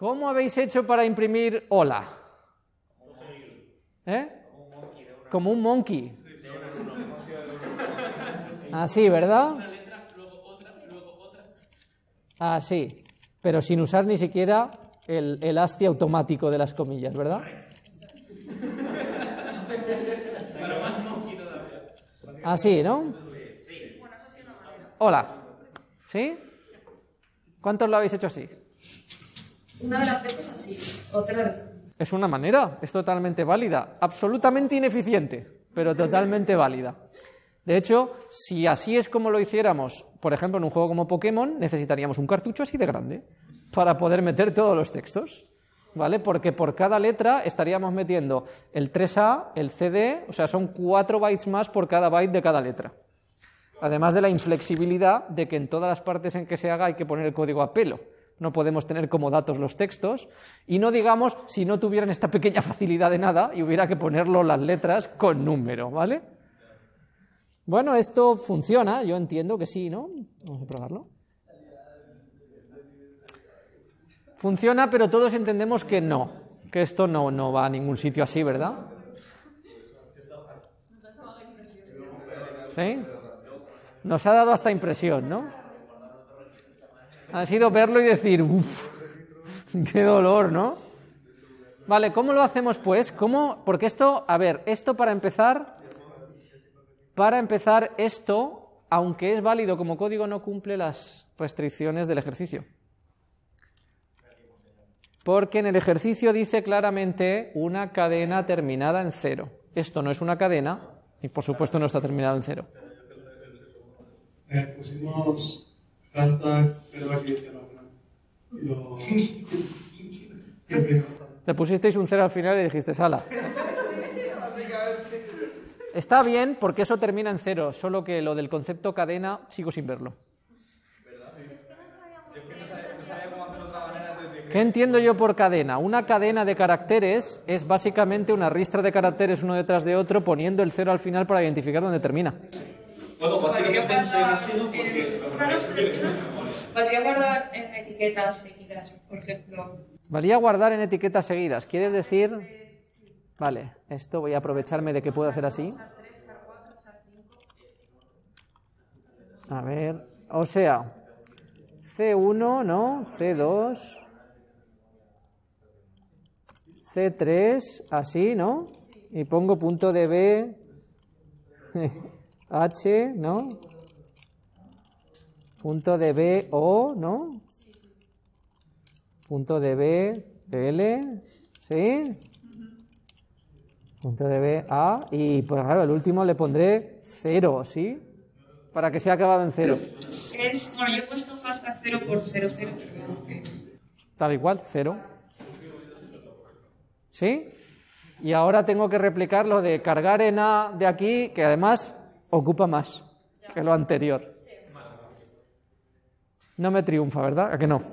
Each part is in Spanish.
¿Cómo habéis hecho para imprimir hola? Como un monkey. Así, ¿verdad? Así, pero sin usar ni siquiera el asti automático de las comillas, ¿verdad? Así, ¿no? Hola. ¿Sí? ¿Cuántos lo habéis hecho así? Una de las veces así, otra. Es una manera, es totalmente válida, absolutamente ineficiente, pero totalmente válida. De hecho, si así es como lo hiciéramos, por ejemplo, en un juego como Pokémon, necesitaríamos un cartucho así de grande para poder meter todos los textos, ¿vale? Porque por cada letra estaríamos metiendo el 3A, el CD, o sea, son 4 bytes más por cada byte de cada letra. Además de la inflexibilidad de que en todas las partes en que se haga hay que poner el código a pelo. No podemos tener como datos los textos, y no digamos si no tuvieran esta pequeña facilidad de nada y hubiera que ponerlo las letras con número, ¿vale? Bueno, esto funciona, yo entiendo que sí, ¿no? Vamos a probarlo. Funciona, pero todos entendemos que no, que esto no va a ningún sitio así, ¿verdad? ¿Sí? Nos ha dado hasta impresión, ¿no? Ha sido verlo y decir, uff, qué dolor, ¿no? Vale, ¿cómo lo hacemos pues? ¿Cómo? Porque esto, a ver, esto para empezar, esto, aunque es válido como código, no cumple las restricciones del ejercicio. Porque en el ejercicio dice claramente una cadena terminada en 0. Esto no es una cadena y por supuesto no está terminado en 0. Pusimos hashtag 0 aquí Le pusisteis un 0 al final y dijiste, sala. Está bien porque eso termina en 0, solo que lo del concepto cadena sigo sin verlo. ¿Qué entiendo yo por cadena? Una cadena de caracteres es básicamente una ristra de caracteres uno detrás de otro poniendo el 0 al final para identificar dónde termina. Bueno, básicamente en C ha sido porque... Podría guardar en etiquetas seguidas, por ejemplo. Valía guardar en etiquetas seguidas. ¿Quieres decir...? Vale, esto voy a aprovecharme de que puedo hacer así. A ver, o sea, C1, ¿no? C2... C3, así, ¿no? Y pongo punto de B, H, ¿no? Punto de B, O, ¿no? Punto de B, L, ¿sí? Punto de B, A, y por ejemplo, el último le pondré 0, ¿sí? Para que sea acabado en 0. Bueno, yo he puesto hashtag 0 por 0, 0. Tal igual, 0. ¿Sí? Y ahora tengo que replicar lo de cargar en A de aquí, que además ocupa más que lo anterior. No me triunfa, ¿verdad? ¿A que no?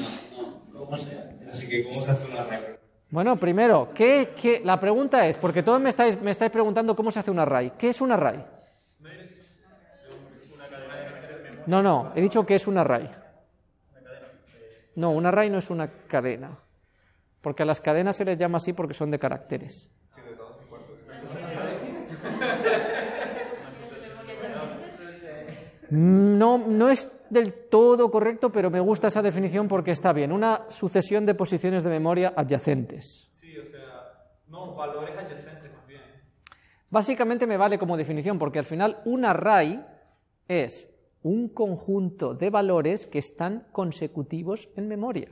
Así que, ¿cómo se hace una array? Bueno, primero, la pregunta es, porque todos me estáis preguntando cómo se hace un array. ¿Qué es un array? No, he dicho que es un array. No, un array no es una cadena. Porque a las cadenas se les llama así porque son de caracteres. No es del todo correcto, pero me gusta esa definición porque está bien. Una sucesión de posiciones de memoria adyacentes. Sí, o sea, no, valores adyacentes más bien. Básicamente me vale como definición porque al final un array es un conjunto de valores que están consecutivos en memoria.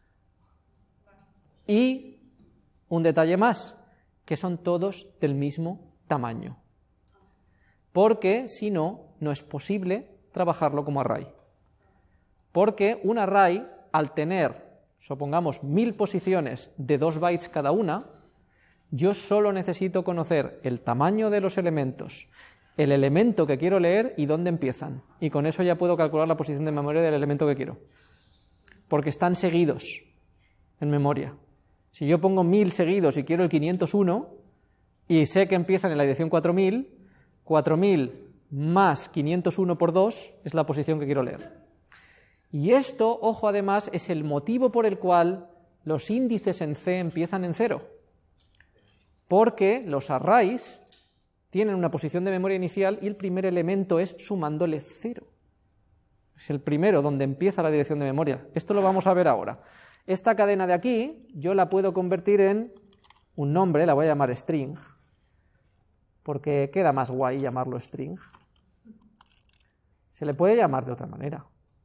Y un detalle más, que son todos del mismo tamaño. Porque si no, no es posible trabajarlo como array. Porque un array, al tener, supongamos, 1000 posiciones de 2 bytes cada una, yo solo necesito conocer el tamaño de los elementos, el elemento que quiero leer y dónde empiezan. Y con eso ya puedo calcular la posición de memoria del elemento que quiero. Porque están seguidos en memoria. Si yo pongo 1000 seguidos y quiero el 501, y sé que empiezan en la dirección 4000, 4000 más 501 por 2 es la posición que quiero leer. Y esto, ojo, además, es el motivo por el cual los índices en C empiezan en 0, porque los arrays tienen una posición de memoria inicial y el primer elemento es sumándole 0. Es el primero donde empieza la dirección de memoria. Esto lo vamos a ver ahora. Esta cadena de aquí yo la puedo convertir en un nombre, la voy a llamar string, porque queda más guay llamarlo string. Se le puede llamar de otra manera.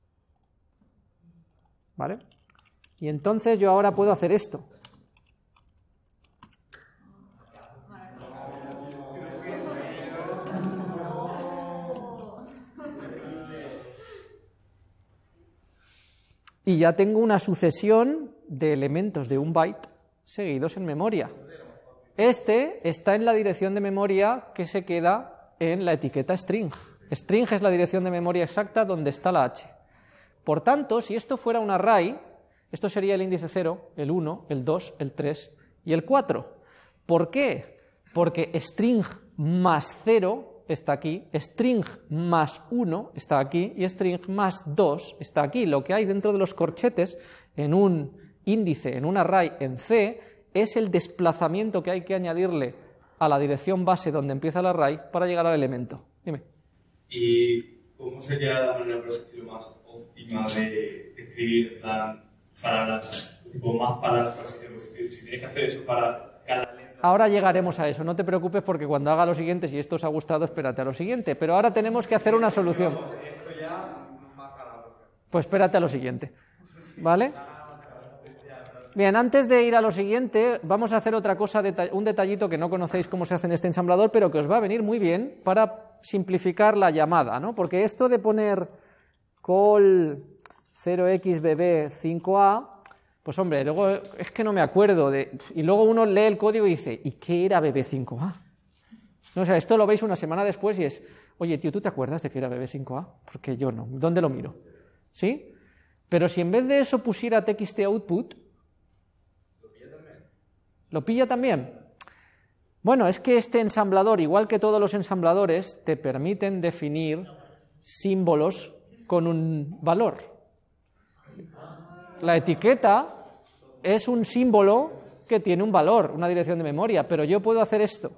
¿Vale? Y entonces yo ahora puedo hacer esto. Y ya tengo una sucesión de elementos de un byte seguidos en memoria. Este está en la dirección de memoria que se queda en la etiqueta string. String es la dirección de memoria exacta donde está la H. Por tanto, si esto fuera un array, esto sería el índice 0, el 1, el 2, el 3 y el 4. ¿Por qué? Porque string más 0 está aquí, string más 1 está aquí y string más 2 está aquí. Lo que hay dentro de los corchetes en un índice, en un array en C, es el desplazamiento que hay que añadirle a la dirección base donde empieza el array para llegar al elemento. Dime. ¿Y cómo sería la manera, por decirlo, más óptima de escribir palabras, tipo más palabras, por decirlo, si tienes que hacer eso para cada letra? Ahora llegaremos a eso, no te preocupes porque cuando haga lo siguiente, si esto os ha gustado, espérate a lo siguiente, pero ahora tenemos que hacer una solución. Esto ya más ganado. Pues espérate a lo siguiente, ¿vale? Bien, antes de ir a lo siguiente, vamos a hacer otra cosa, un detallito que no conocéis cómo se hace en este ensamblador, pero que os va a venir muy bien para simplificar la llamada, ¿no? Porque esto de poner call 0xbb5a, pues hombre, luego es que no me acuerdo, y luego uno lee el código y dice, ¿y qué era bb5a? No, o sea, esto lo veis una semana después y es, oye, tío, ¿tú te acuerdas de que era bb5a? Porque yo no, ¿dónde lo miro? ¿Sí? Pero si en vez de eso pusiera txt output, ¿lo pilla también? Bueno, es que este ensamblador, igual que todos los ensambladores, te permiten definir símbolos con un valor. La etiqueta es un símbolo que tiene un valor, una dirección de memoria, pero yo puedo hacer esto.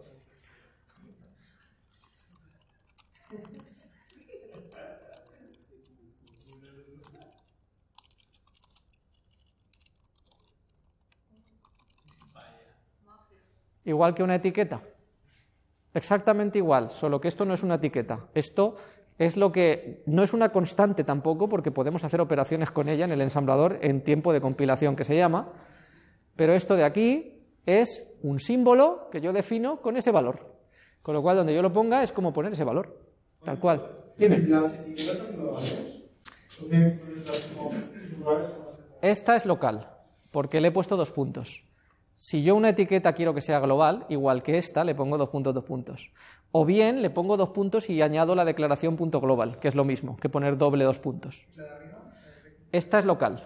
Igual que una etiqueta. Exactamente igual, solo que esto no es una etiqueta. Esto es lo que no es una constante tampoco, porque podemos hacer operaciones con ella en el ensamblador en tiempo de compilación, que se llama, pero esto de aquí es un símbolo que yo defino con ese valor. Con lo cual, donde yo lo ponga es como poner ese valor, tal cual. Dime. ¿Las etiquetas son globales? ¿O tienen que estar como globales? Esta es local, porque le he puesto 2 puntos. Si yo una etiqueta quiero que sea global, igual que esta, le pongo 2 puntos, 2 puntos. O bien le pongo 2 puntos y añado la declaración punto global, que es lo mismo que poner doble 2 puntos. Esta es local.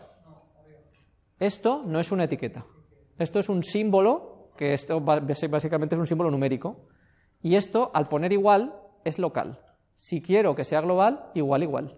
Esto no es una etiqueta. Esto es un símbolo, que esto básicamente es un símbolo numérico. Y esto, al poner igual, es local. Si quiero que sea global, igual, igual.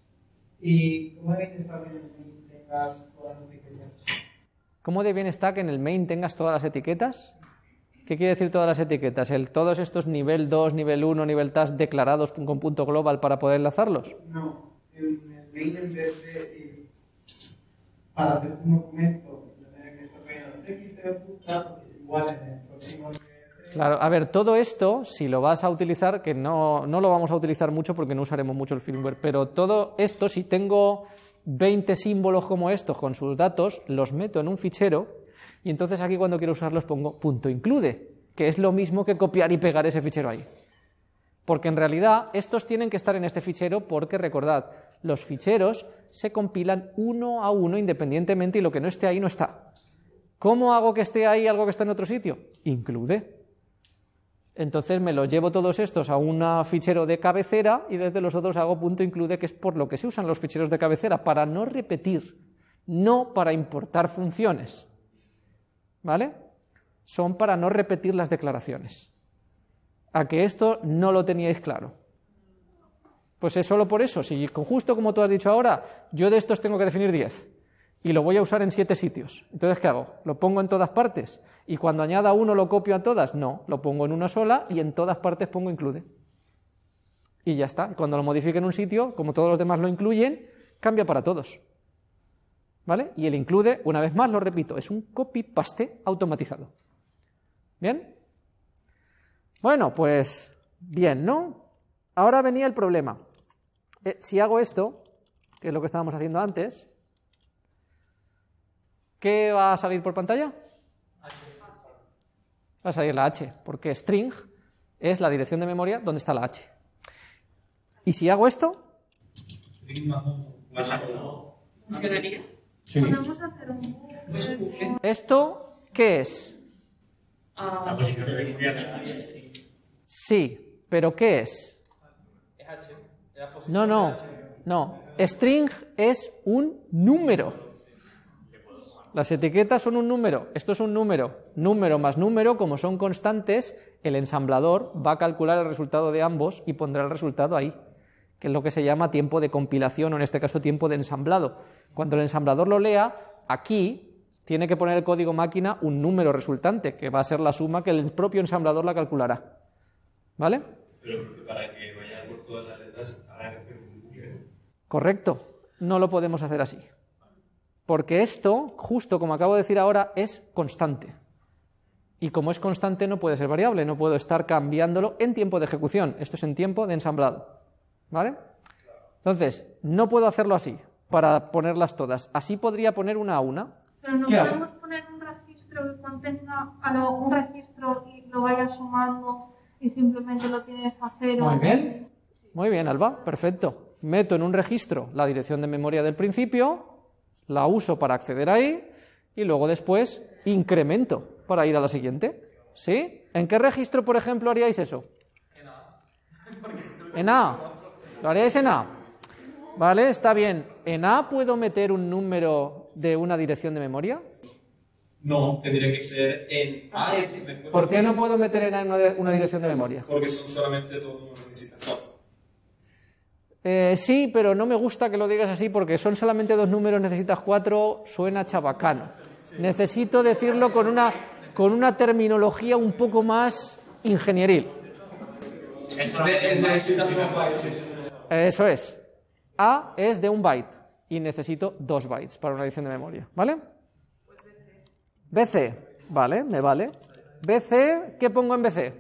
¿Y cómo bien está que tengas todas las etiquetas? ¿Cómo de bien está que en el main tengas todas las etiquetas? ¿Qué quiere decir todas las etiquetas? ¿Todos estos nivel 2, nivel 1, nivel task declarados con punto global para poder enlazarlos? No, el main en vez de para hacer un documento, tener que estar pegando txt puta, igual en el próximo. Claro, a ver, todo esto, si lo vas a utilizar, que no lo vamos a utilizar mucho porque no usaremos mucho el firmware, pero todo esto, si tengo 20 símbolos como estos con sus datos, los meto en un fichero y entonces aquí cuando quiero usarlos pongo punto include, que es lo mismo que copiar y pegar ese fichero ahí. Porque en realidad estos tienen que estar en este fichero porque, recordad, los ficheros se compilan uno a uno independientemente y lo que no esté ahí no está. ¿Cómo hago que esté ahí algo que está en otro sitio? Include. Entonces me los llevo todos estos a un fichero de cabecera y desde los otros hago punto include, que es por lo que se usan los ficheros de cabecera, para no repetir, no para importar funciones. ¿Vale? Son para no repetir las declaraciones. ¿A que esto no lo teníais claro? Pues es solo por eso. Si justo como tú has dicho ahora, yo de estos tengo que definir 10 y lo voy a usar en 7 sitios. Entonces, ¿qué hago? ¿Lo pongo en todas partes? ¿Y cuando añada uno lo copio a todas? No, lo pongo en una sola y en todas partes pongo include. Y ya está. Cuando lo modifique en un sitio, como todos los demás lo incluyen, cambia para todos. ¿Vale? Y el include, una vez más lo repito, es un copy-paste automatizado. ¿Bien? Bueno, pues bien, ¿no? Ahora venía el problema. Si hago esto, que es lo que estábamos haciendo antes, ¿qué va a salir por pantalla? Va a salir la H, porque string es la dirección de memoria donde está la H. Y si hago esto... ¿Funcionaría? Sí. ¿Esto qué es? La posición de memoria de la H. Sí, pero ¿qué es? No. String es un número. Las etiquetas son un número. Esto es un número. Número más número, como son constantes, el ensamblador va a calcular el resultado de ambos y pondrá el resultado ahí, que es lo que se llama tiempo de compilación, o en este caso tiempo de ensamblado. Cuando el ensamblador lo lea, aquí tiene que poner el código máquina un número resultante, que va a ser la suma que el propio ensamblador la calculará. ¿Vale? Pero para que vaya por todas las letras, habrá que hacer un número. Correcto, no lo podemos hacer así. Porque esto, justo como acabo de decir ahora, es constante. Y como es constante no puede ser variable, no puedo estar cambiándolo en tiempo de ejecución. Esto es en tiempo de ensamblado. ¿Vale? Entonces, no puedo hacerlo así, para ponerlas todas. Así podría poner una a una. Pero no ¿Qué hago? podemos poner un registro que contenga un registro y lo vaya sumando y simplemente lo tienes a cero. Muy bien, Alba, perfecto. Meto en un registro la dirección de memoria del principio, la uso para acceder ahí y luego después incremento para ir a la siguiente. ¿Sí? ¿En qué registro, por ejemplo, haríais eso? En A. ¿Lo haríais en A? Vale, está bien. ¿En A puedo meter un número de una dirección de memoria? No, tendría que ser en A. ¿Por qué no puedo meter en A una dirección de memoria? Porque son solamente dos números necesitados. Sí, pero no me gusta que lo digas así porque son solamente 2 números, necesitas 4, suena chabacano. Necesito decirlo con una terminología un poco más ingenieril. Eso es. A es de 1 byte y necesito 2 bytes para una edición de memoria, ¿vale? BC, vale, me vale. BC, ¿qué pongo en BC?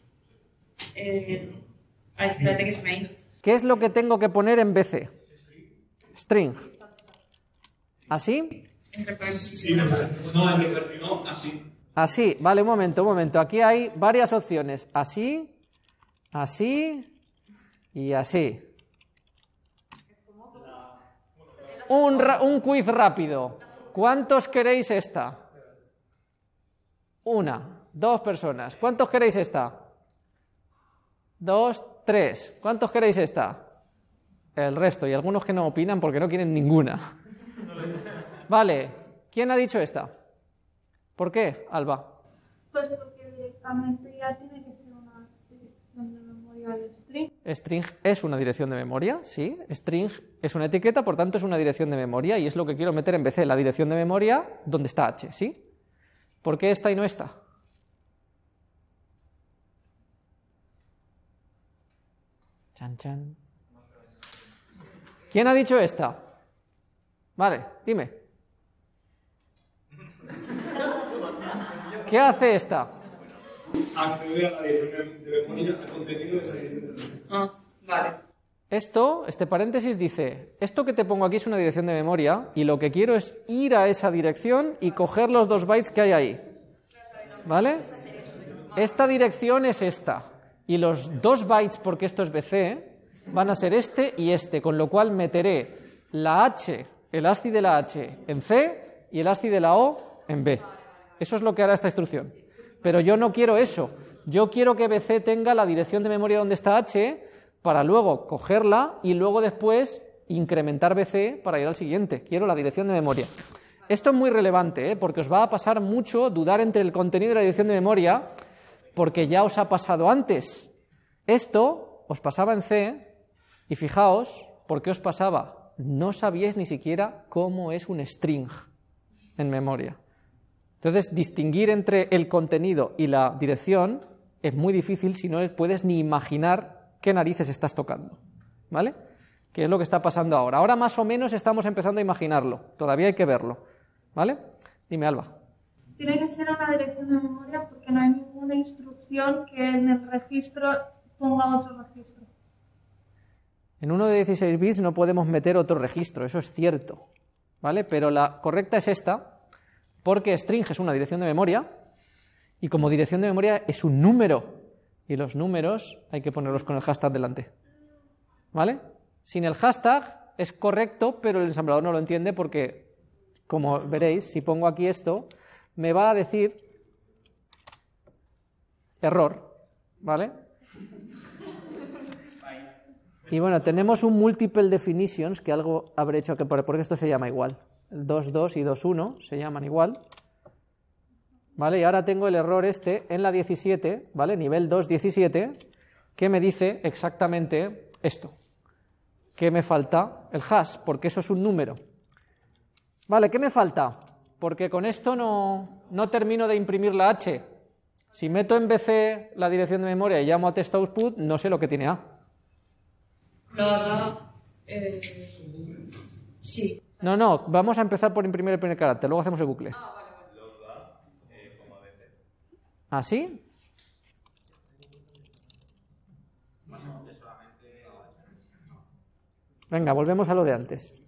Espérate que se me ha ido. ¿Qué es lo que tengo que poner en BC? String. ¿Así? Entre paréntesis. Sí, no, así. Así, vale, un momento. Aquí hay varias opciones. Así, así y así. Un quiz rápido. ¿Cuántos queréis esta? 1, 2 personas. ¿Cuántos queréis esta? 2, 3. ¿Cuántos queréis esta? El resto, y algunos que no opinan porque no quieren ninguna. Vale, ¿quién ha dicho esta? ¿Por qué, Alba? Pues porque directamente ya tiene que ser una dirección de memoria de string. String es una dirección de memoria, sí. String es una etiqueta, por tanto es una dirección de memoria y es lo que quiero meter en BC, la dirección de memoria donde está H, ¿sí? ¿Por qué esta y no esta? Chan, chan. ¿Quién ha dicho esta? Vale, dime. ¿Qué hace esta? Acceder a la dirección de memoria, al contenido de esa dirección de memoria. Vale. Este paréntesis dice, esto que te pongo aquí es una dirección de memoria y lo que quiero es ir a esa dirección y coger los 2 bytes que hay ahí. ¿Vale? Esta dirección es esta. Y los 2 bytes, porque esto es BC, van a ser este y este, con lo cual meteré la H, el ASCII de la H en C y el ASCII de la O en B. Eso es lo que hará esta instrucción. Pero yo no quiero eso. Yo quiero que BC tenga la dirección de memoria donde está H para luego cogerla y luego después incrementar BC para ir al siguiente. Quiero la dirección de memoria. Esto es muy relevante, porque os va a pasar mucho dudar entre el contenido y la dirección de memoria, porque ya os ha pasado antes. Esto os pasaba en C, y fijaos, ¿por qué os pasaba? no sabíais ni siquiera cómo es un string en memoria. Entonces, distinguir entre el contenido y la dirección es muy difícil si no puedes ni imaginar qué narices estás tocando, ¿vale? Que es lo que está pasando ahora. Ahora más o menos estamos empezando a imaginarlo, todavía hay que verlo, ¿vale? Dime, Alba. Tiene que ser una dirección de memoria porque no hay ninguna instrucción que en el registro ponga otro registro. En uno de 16 bits no podemos meter otro registro, eso es cierto, ¿vale? Pero la correcta es esta, porque string es una dirección de memoria, y como dirección de memoria es un número, y los números hay que ponerlos con el hashtag delante, ¿vale? Sin el hashtag es correcto, pero el ensamblador no lo entiende porque, como veréis, si pongo aquí esto, me va a decir error, ¿vale? Y bueno, tenemos un multiple definitions, que algo habré hecho que porque esto se llama igual. El 2.2 y 2.1 se llaman igual. ¿Vale? Y ahora tengo el error este en la 17, ¿vale? Nivel 2.17, que me dice exactamente esto. Que me falta el hash, porque eso es un número. Vale, ¿qué me falta? Porque con esto no termino de imprimir la H. Si meto en BC la dirección de memoria y llamo a test output, no sé lo que tiene A. Nada, sí. No, vamos a empezar por imprimir el primer carácter, luego hacemos el bucle. ¿Así? Venga, volvemos a lo de antes.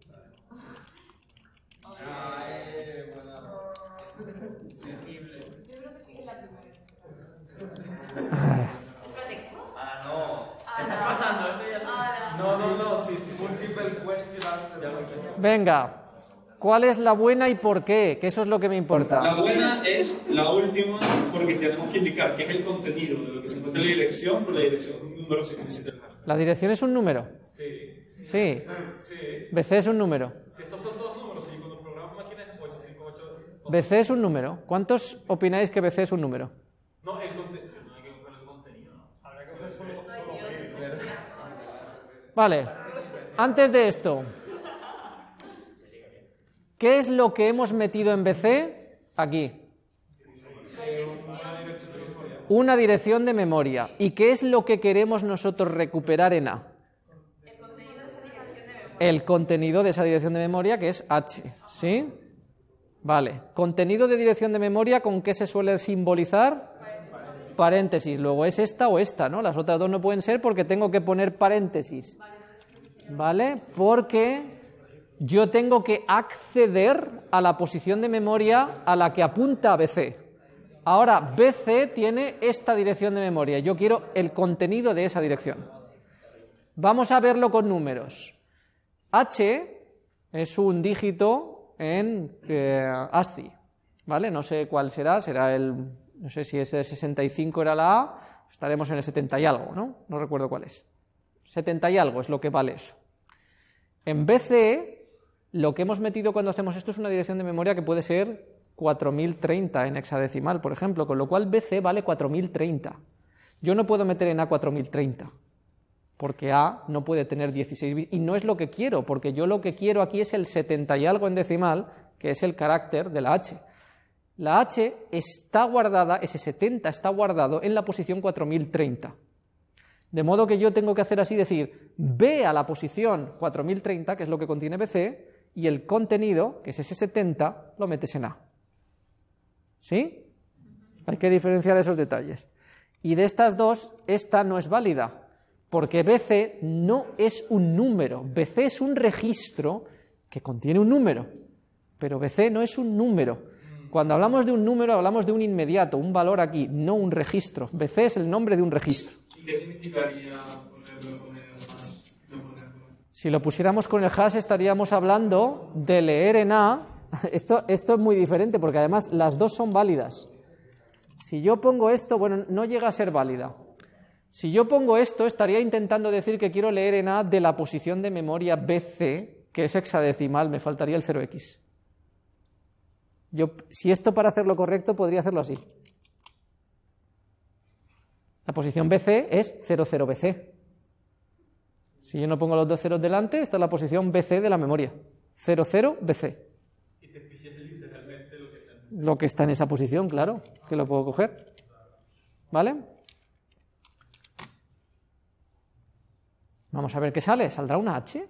Venga, ¿cuál es la buena y por qué? Que eso es lo que me importa. La buena es la última porque tenemos que indicar qué es el contenido de lo que se encuentra en la dirección, por la dirección un número se necesita. ¿La dirección es un número? Sí. Sí. Sí. BC es un número. Si estos son dos números, y cuando programas máquinas es 858. BC es un número. ¿Cuántos opináis que BC es un número? No, el contenido. No hay que buscar el contenido, ¿no? Habrá que buscar solo. Vale. Antes de esto, ¿qué es lo que hemos metido en BC? Aquí. Una dirección de memoria. ¿Y qué es lo que queremos nosotros recuperar en A? El contenido de esa dirección de memoria, que es H, ¿sí? Vale. Contenido de dirección de memoria, ¿con qué se suele simbolizar? Paréntesis. Luego es esta o esta, ¿no? Las otras dos no pueden ser porque tengo que poner paréntesis. ¿Vale? Porque yo tengo que acceder a la posición de memoria a la que apunta BC. Ahora, BC tiene esta dirección de memoria. Yo quiero el contenido de esa dirección. Vamos a verlo con números. H es un dígito en ASCII, ¿vale? No sé cuál será no sé si ese 65 era la A, estaremos en el 70 y algo, ¿no? No recuerdo cuál es. 70 y algo es lo que vale eso. En BC, lo que hemos metido cuando hacemos esto es una dirección de memoria que puede ser 4030 en hexadecimal, por ejemplo, con lo cual BC vale 4030. Yo no puedo meter en A 4030, porque A no puede tener 16 bits, y no es lo que quiero, porque yo lo que quiero aquí es el 70 y algo en decimal, que es el carácter de la H. La H está guardada, ese 70 está guardado en la posición 4030. De modo que yo tengo que hacer así, decir, ve a la posición 4030, que es lo que contiene BC, y el contenido, que es ese 70, lo metes en A. ¿Sí? Hay que diferenciar esos detalles. Y de estas dos, esta no es válida, porque BC no es un número. BC es un registro que contiene un número, pero BC no es un número. Cuando hablamos de un número, hablamos de un inmediato, un valor aquí, no un registro. BC es el nombre de un registro. ¿Y qué significaría ponerlo con el hash? No ponerlo. Si lo pusiéramos con el hash, estaríamos hablando de leer en A. Esto es muy diferente, porque además las dos son válidas. Si yo pongo esto, bueno, no llega a ser válida. Si yo pongo esto, estaría intentando decir que quiero leer en A de la posición de memoria BC, que es hexadecimal, me faltaría el 0x. Si esto para hacerlo correcto, podría hacerlo así. La posición BC es 00BC. Si yo no pongo los dos ceros delante, esta es la posición BC de la memoria. 0, 0, BC. Y te pillas literalmente lo que está en Lo que está en esa posición, claro, que lo puedo coger. ¿Vale? Vamos a ver qué sale. ¿Saldrá una H?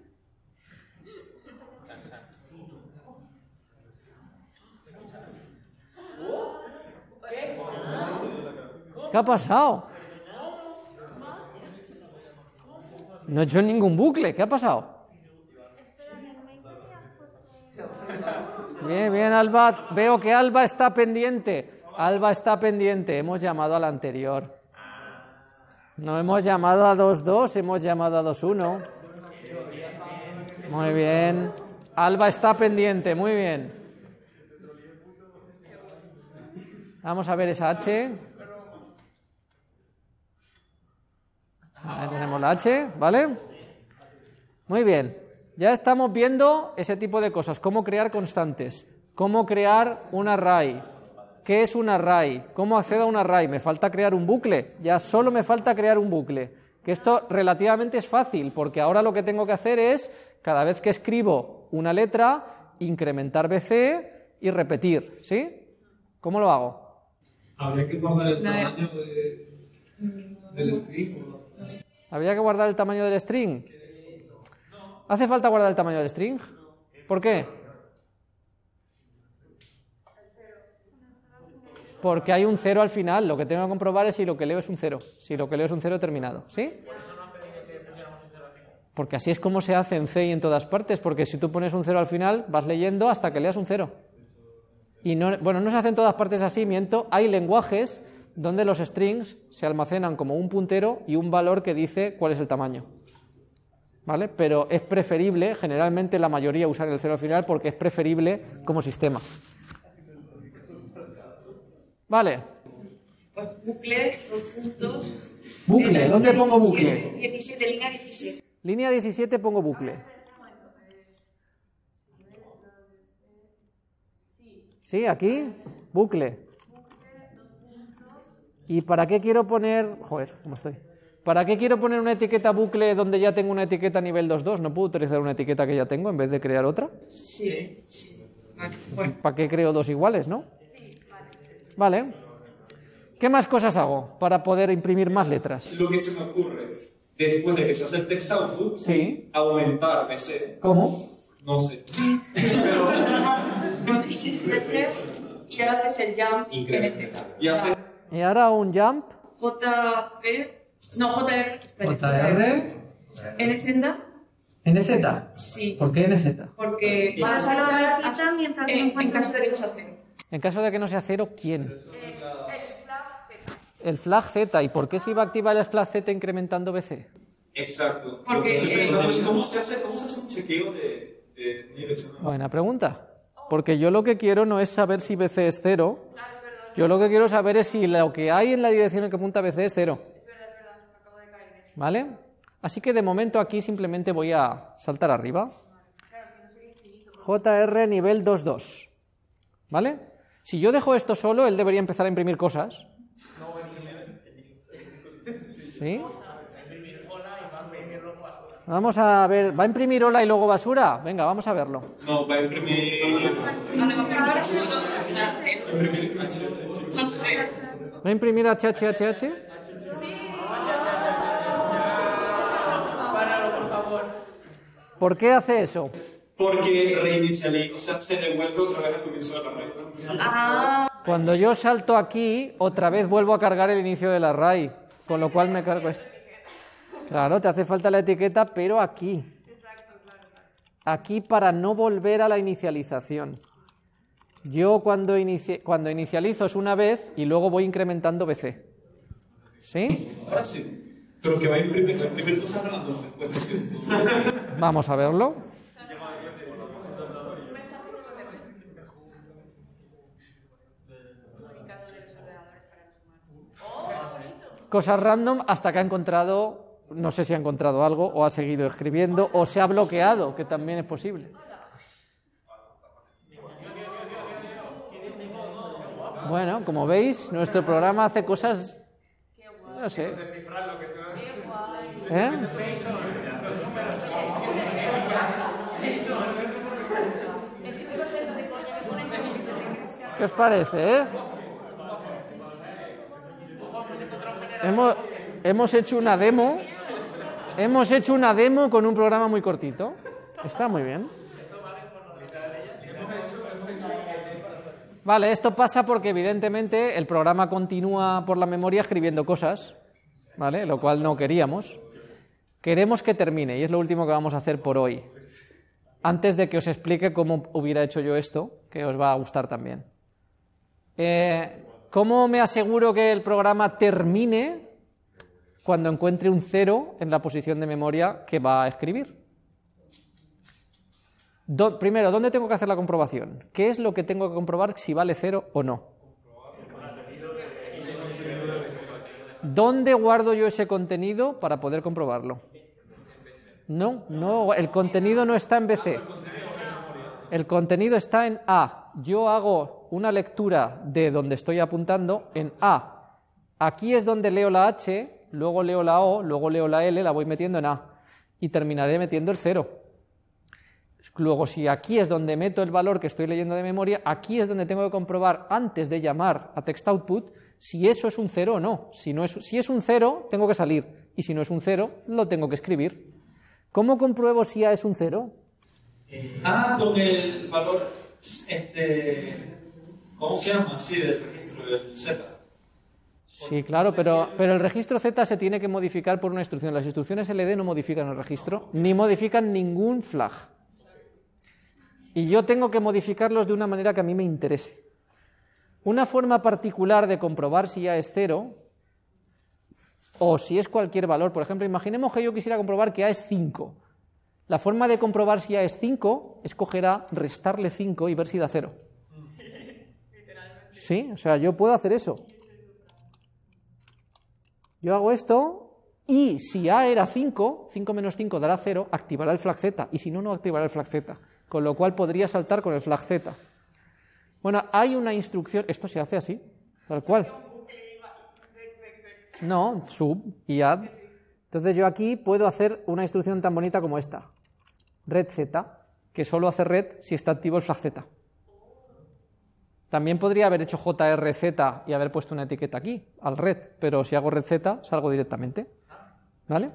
¿Qué ha pasado? No he hecho ningún bucle. ¿Qué ha pasado? Bien, bien, Alba. Veo que Alba está pendiente. Alba está pendiente. Hemos llamado al anterior. No hemos llamado a 2-2, hemos llamado a 2-1. Muy bien. Alba está pendiente, muy bien. Vamos a ver esa H. Ahí tenemos la H, ¿vale? Muy bien. Ya estamos viendo ese tipo de cosas. Cómo crear constantes. Cómo crear un array. ¿Qué es un array? ¿Cómo accedo a un array? Me falta crear un bucle. Ya solo me falta crear un bucle. Que esto relativamente es fácil, porque ahora lo que tengo que hacer es, cada vez que escribo una letra, incrementar BC y repetir, ¿sí? ¿Cómo lo hago? Habría que guardar el tamaño del string. ¿Habría que guardar el tamaño del string? ¿Hace falta guardar el tamaño del string? ¿Por qué? Porque hay un 0 al final. Lo que tengo que comprobar es si lo que leo es un 0. Si lo que leo es un 0 terminado, ¿sí? Porque así es como se hace en C y en todas partes, porque si tú pones un 0 al final, vas leyendo hasta que leas un 0. Y no, bueno, no se hace en todas partes así, miento. Hay lenguajes donde los strings se almacenan como un puntero y un valor que dice cuál es el tamaño. ¿Vale? Pero es preferible, generalmente la mayoría usar el 0 al final porque es preferible como sistema. Vale. Pues bucle, 2 puntos. Bucle, ¿dónde pongo bucle? 17, línea 17. Línea 17 pongo bucle. Sí, aquí, bucle. ¿Y para qué quiero poner...? Joder, ¿cómo estoy? ¿Para qué quiero poner una etiqueta bucle donde ya tengo una etiqueta nivel 2.2? ¿No puedo utilizar una etiqueta que ya tengo en vez de crear otra? Sí, sí. Vale, bueno. ¿Para qué creo dos iguales, no? Vale. ¿Qué más cosas hago para poder imprimir más letras? Lo que se me ocurre, después de que se hace el text output, Sí. aumentar BC. ¿Cómo? No sé. Pero y ahora haces el jump NZ. Y hace Y ahora un jump. JR. NZ. NZ. Sí. ¿Por qué NZ? Porque Para vas que a lo saltar repitan mientras no en encuentras caso de que no se hace. En caso de que no sea 0, ¿quién? El flag Z. ¿Y por qué se iba a activar el flag Z incrementando BC? exacto. Porque, Estoy pensando en cómo se hace un chequeo de dirección. Buena pregunta. Porque yo lo que quiero no es saber si BC es 0. Yo lo que quiero saber es si lo que hay en la dirección en que apunta BC es 0. ¿Vale? Así que de momento aquí simplemente voy a saltar arriba. JR nivel 2.2. ¿Vale? Si yo dejo esto solo, él debería empezar a imprimir cosas. ¿Sí? Vamos a ver, ¿va a imprimir hola y luego basura? Venga, vamos a verlo. No, va a imprimir. Ahora solo. No sé. ¿Va a imprimir HHHH? ¿Por qué hace eso? Porque reinicializa, o sea, se devuelve otra vez al comienzo de la regla. Cuando yo salto aquí, otra vez vuelvo a cargar el inicio del array, con lo cual me cargo esto. Claro, te hace falta la etiqueta, pero aquí. Aquí para no volver a la inicialización. Yo cuando inicializo es una vez y luego voy incrementando BC. ¿Sí? Ahora sí. Pero que va a imprimir cosas raras después. Vamos a verlo. Cosas random hasta que ha encontrado, no sé si ha encontrado algo, o ha seguido escribiendo, o se ha bloqueado, que también es posible. Bueno, como veis, nuestro programa hace cosas no sé. ¿Eh? ¿Qué os parece, Hemos hecho una demo. Hemos hecho una demo con un programa muy cortito. Está muy bien. Vale, esto pasa porque evidentemente el programa continúa por la memoria escribiendo cosas, ¿vale? Lo cual no queríamos. Queremos que termine y es lo último que vamos a hacer por hoy. Antes de que os explique cómo hubiera hecho yo esto, que os va a gustar también. ¿Cómo me aseguro que el programa termine cuando encuentre un 0 en la posición de memoria que va a escribir? Primero, ¿dónde tengo que hacer la comprobación? ¿Qué es lo que tengo que comprobar si vale 0 o no? ¿Dónde guardo yo ese contenido para poder comprobarlo? No, el contenido no está en BC. El contenido está en A. Yo hago una lectura de donde estoy apuntando en A. Aquí es donde leo la H, luego leo la O, luego leo la L, la voy metiendo en A. Y terminaré metiendo el 0. Luego, si aquí es donde meto el valor que estoy leyendo de memoria, aquí es donde tengo que comprobar, antes de llamar a TextOutput, si eso es un 0 o no. Si es un 0, tengo que salir. Y si no es un 0, lo tengo que escribir. ¿Cómo compruebo si A es un 0? Con el valor, ¿cómo se llama? Sí, del registro del Z. Sí, claro, pero el registro Z se tiene que modificar por una instrucción. Las instrucciones LD no modifican el registro, ni modifican ningún flag. Y yo tengo que modificarlos de una manera que a mí me interese. Una forma particular de comprobar si A es 0, o si es cualquier valor, por ejemplo, imaginemos que yo quisiera comprobar que A es 5. La forma de comprobar si A es 5 es coger A, restarle 5 y ver si da 0. ¿Sí? O sea, yo puedo hacer eso. Yo hago esto y si A era 5, 5 menos 5 dará 0, activará el flag Z, y si no, no activará el flag Z. Con lo cual podría saltar con el flag Z. Bueno, hay una instrucción, esto se hace así, tal cual. No, sub y add. Entonces yo aquí puedo hacer una instrucción tan bonita como esta. Red Z, que solo hace red si está activo el flag Z. También podría haber hecho JRZ y haber puesto una etiqueta aquí, al red, pero si hago red Z, salgo directamente. ¿Vale?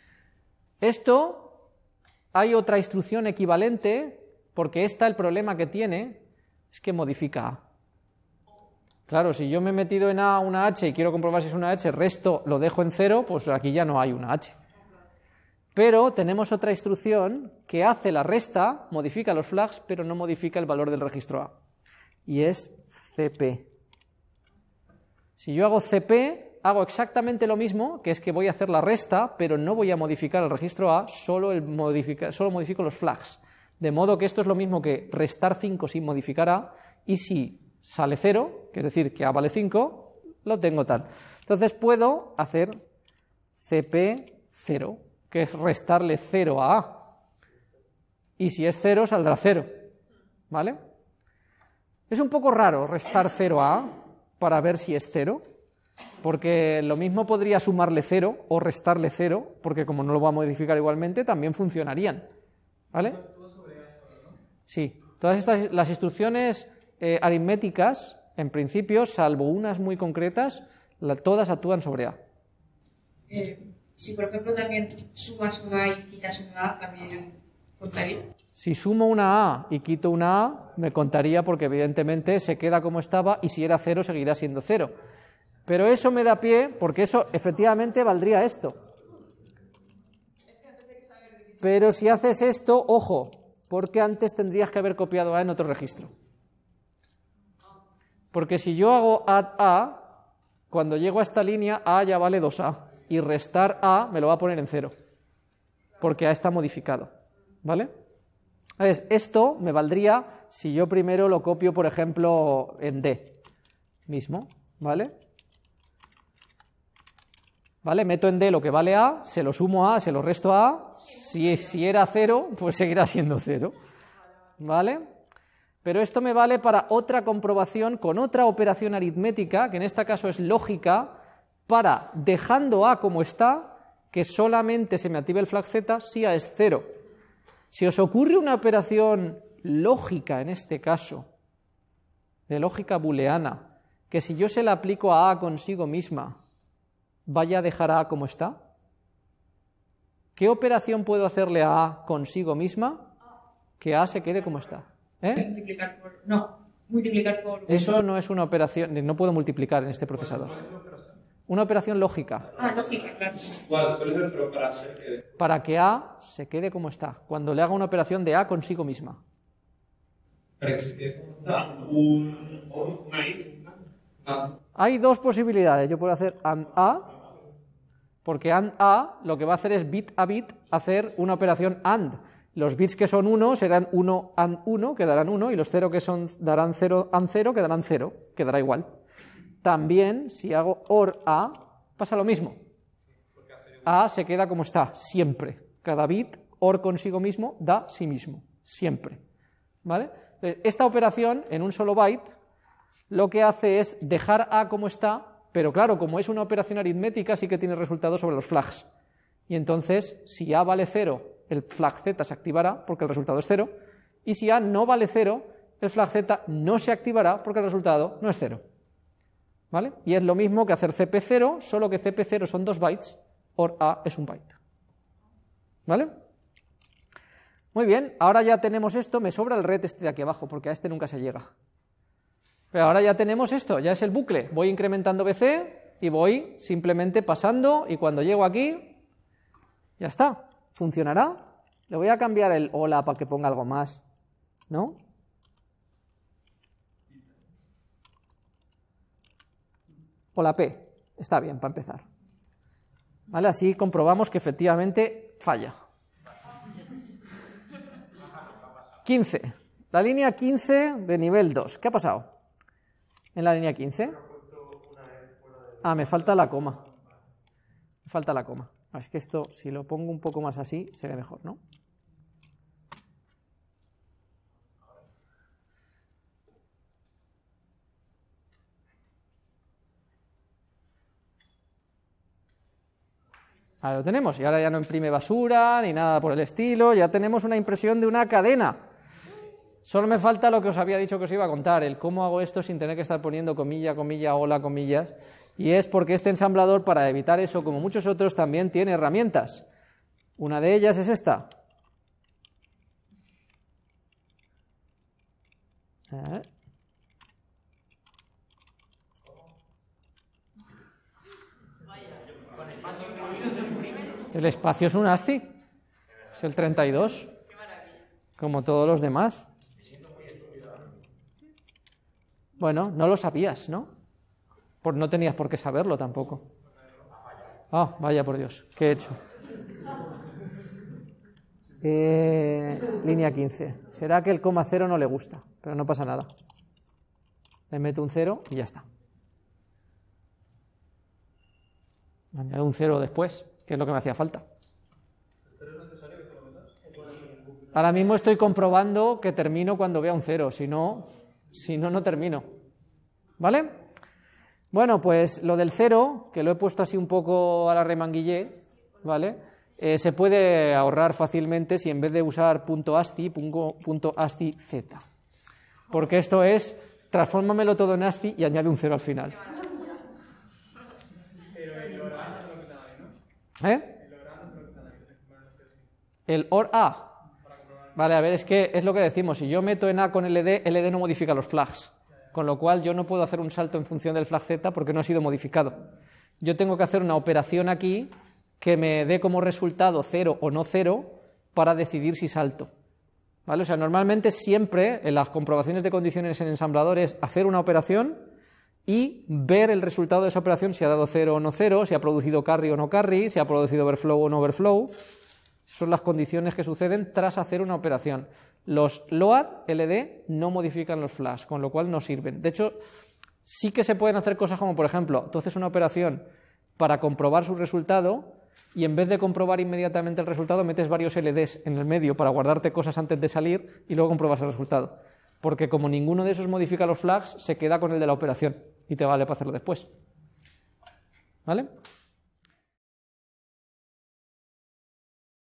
Esto, hay otra instrucción equivalente, porque el problema que tiene es que modifica A. Claro, si yo me he metido en A una H y quiero comprobar si es una H, resto, lo dejo en 0, pues aquí ya no hay una H. Pero tenemos otra instrucción que hace la resta, modifica los flags, pero no modifica el valor del registro A. Y es CP. Si yo hago CP, hago exactamente lo mismo, que es que voy a hacer la resta, pero no voy a modificar el registro A, solo modifico los flags. De modo que esto es lo mismo que restar 5 sin modificar A, y si sale 0, que es decir, que A vale 5, lo tengo tal. Entonces puedo hacer CP0, que es restarle 0 a A. Y si es 0, saldrá 0. ¿Vale? Es un poco raro restar 0 a A para ver si es 0, porque lo mismo podría sumarle 0 o restarle 0, porque como no lo va a modificar igualmente, también funcionarían. ¿Vale? Sí, todas las instrucciones aritméticas, en principio, salvo unas muy concretas, todas actúan sobre A. Si por ejemplo también sumas una A y quitas una A, también contaría. Si sumo una A y quito una A, me contaría porque evidentemente se queda como estaba y si era 0 seguirá siendo 0. Pero eso me da pie, porque eso efectivamente valdría esto. Pero si haces esto, ojo, porque antes tendrías que haber copiado A en otro registro. Porque si yo hago add A, cuando llego a esta línea, A ya vale 2A, y restar A me lo va a poner en 0, porque A está modificado, ¿vale? Entonces, esto me valdría si yo primero lo copio, por ejemplo, en D mismo, ¿vale? ¿Vale? Meto en D lo que vale A, se lo sumo a A, se lo resto a A, si era 0, pues seguirá siendo 0, ¿vale? Pero esto me vale para otra comprobación con otra operación aritmética, que en este caso es lógica, para, dejando A como está, que solamente se me active el flag Z si A es 0. Si os ocurre una operación lógica en este caso, de lógica booleana, que si yo se la aplico a A consigo misma, vaya a dejar a A como está, ¿qué operación puedo hacerle a A consigo misma? Que A se quede como está. Multiplicar por... No, multiplicar por... Eso no es una operación, no puedo multiplicar en este procesador. Una operación lógica. Ah, lógica, claro. ¿Cuál es el pro para hacer que... Para que A se quede como está, cuando le haga una operación de A consigo misma. Para que se quede como está. Hay dos posibilidades. Yo puedo hacer AND A, porque AND A lo que va a hacer es bit a bit hacer una operación AND. Los bits que son 1 serán 1 AND 1, quedarán 1, y los 0 que son darán 0 AND 0, quedarán 0, quedará igual. También, si hago OR A, pasa lo mismo. A se queda como está, siempre. Cada bit, OR consigo mismo, da sí mismo, siempre. ¿Vale? Esta operación, en un solo byte, lo que hace es dejar A como está, pero claro, como es una operación aritmética, sí que tiene resultados sobre los flags. Y entonces, si A vale 0, el flag Z se activará porque el resultado es 0, y si A no vale 0, el flag Z no se activará porque el resultado no es 0. ¿Vale? Y es lo mismo que hacer CP0, solo que CP0 son 2 bytes, OR A es 1 byte. ¿Vale? Muy bien, ahora ya tenemos esto, me sobra el red este de aquí abajo, porque a este nunca se llega. Pero ahora ya tenemos esto, ya es el bucle, voy incrementando BC y voy simplemente pasando, y cuando llego aquí, ya está, funcionará. Le voy a cambiar el hola para que ponga algo más, ¿no? Hola P, está bien para empezar. ¿Vale? Así comprobamos que efectivamente falla. 15. La línea 15 de nivel 2. ¿Qué ha pasado en la línea 15? Ah, me falta la coma. Me falta la coma. Es que esto, si lo pongo un poco más así, se ve mejor, ¿no? Ahí lo tenemos, y ahora ya no imprime basura ni nada por el estilo, ya tenemos una impresión de una cadena. Solo me falta lo que os había dicho que os iba a contar, el cómo hago esto sin tener que estar poniendo comilla, comilla, hola, comillas, y es porque este ensamblador, para evitar eso, como muchos otros, también tiene herramientas. Una de ellas es esta. El espacio es un ASCII, es el 32, como todos los demás. Bueno, no lo sabías, ¿no? No tenías por qué saberlo tampoco. Ah, vaya por Dios, ¿qué he hecho? Línea 15. Será que el coma 0 no le gusta, pero no pasa nada. Le meto un 0 y ya está. Añado un 0 después, que es lo que me hacía falta. Ahora mismo estoy comprobando que termino cuando vea un 0, si no, no termino. ¿Vale? Bueno, pues lo del 0, que lo he puesto así un poco a la remanguillé, ¿vale? Se puede ahorrar fácilmente si en vez de usar .ASCII, pongo .ASCII Z. Porque esto es, transfórmamelo todo en ASCII y añade un 0 al final. El OR A. Vale, a ver, es que es lo que decimos, si yo meto en A con LD, LD no modifica los flags, con lo cual yo no puedo hacer un salto en función del flag Z porque no ha sido modificado. Yo tengo que hacer una operación aquí que me dé como resultado 0 o no 0 para decidir si salto. ¿Vale? O sea, normalmente siempre en las comprobaciones de condiciones en ensamblador es hacer una operación y ver el resultado de esa operación, si ha dado 0 o no 0, si ha producido carry o no carry, si ha producido overflow o no overflow. Son las condiciones que suceden tras hacer una operación. Los load, LD, no modifican los flags, con lo cual no sirven. De hecho, sí que se pueden hacer cosas como, por ejemplo, tú haces una operación para comprobar su resultado y en vez de comprobar inmediatamente el resultado, metes varios LDs en el medio para guardarte cosas antes de salir y luego compruebas el resultado. Porque como ninguno de esos modifica los flags, se queda con el de la operación y te vale para hacerlo después. ¿vale?